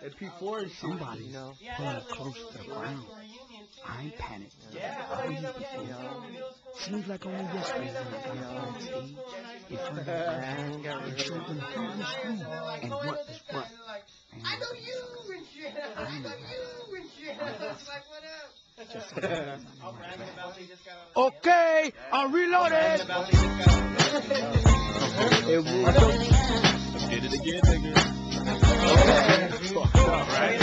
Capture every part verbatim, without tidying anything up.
Somebody pulling close to the ground. I ain't panicked. I believe before. Seems like only yesterday when I got up on stage in front of that crowd and showed them who was who and what was what. And I know you and shit. I know you and shit. Like, what up? Okay, I'm reloaded. Get it again, nigga. Right?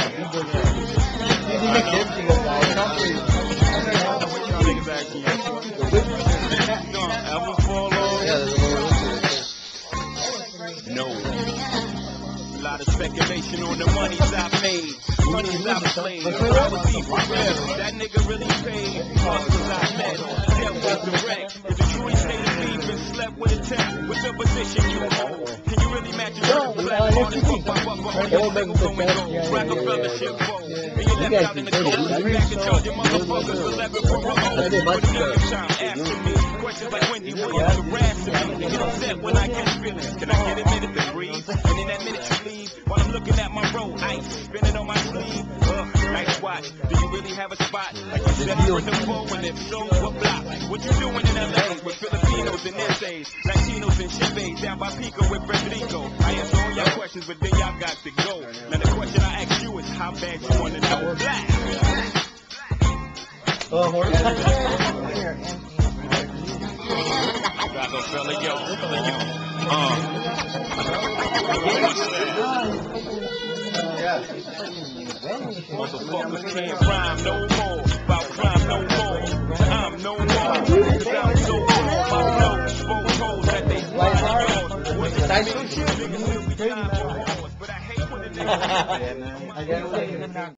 Ever fall off? No. A lot of speculation on the monies I made, monies I played. I was even real. That nigga really paid. Hustlers I met, dealt with direct. If the Detroit State of Beef and slept with a tech, what's the position you hold? Can you really match your real platform and fuck my buffer on your single going gold? Rockefeller shit fold. And you left out in the cold. Back and charge your motherfuckers for eleven for a home. With a million time asking me questions like Wendy Williams harassing me. Get upset when I catch feelings. Can I get a minute to breathe? And in that minute you leave, while I'm looking at my road, ice spinning on my sleeve. Ugh, nice watch. Do you really have a spot? Like you said, you're in the phone, and if so, what block? What you doing in L A with Filipinos and essays, Latinos and Chevys down by Pico with Federico? I answer all y'all questions, but then y'all got to go. Now the question I ask you is how bad you want to know. Black. Oh, horse. Rockefeller, yo, yo. Uh. Motherfuckers can't rhyme no more. About crime no more. I'm no more. Sound so cool. My flow, spoke holes that they find yours. What's the niggas will be time for wars, but I hate when the niggas